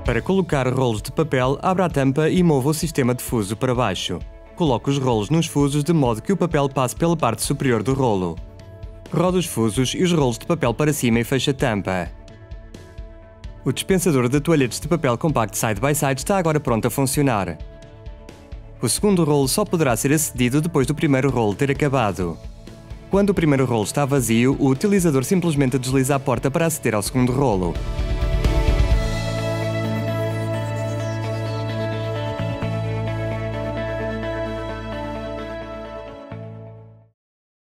Para colocar rolos de papel, abra a tampa e mova o sistema de fuso para baixo. Coloque os rolos nos fusos de modo que o papel passe pela parte superior do rolo. Roda os fusos e os rolos de papel para cima e feche a tampa. O dispensador de toalhetes de papel compacto side by side está agora pronto a funcionar. O segundo rolo só poderá ser acedido depois do primeiro rolo ter acabado. Quando o primeiro rolo está vazio, o utilizador simplesmente desliza a porta para aceder ao segundo rolo.